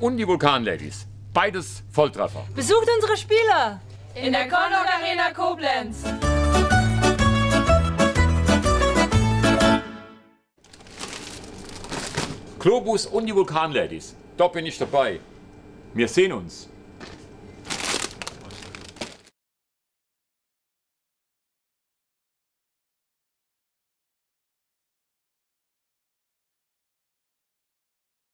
und die Vulkanladies. Beides Volltreffer. Besucht unsere Spieler! In der Connaught Arena Koblenz. Globus und die Vulkanladies. Da bin ich dabei. Wir sehen uns.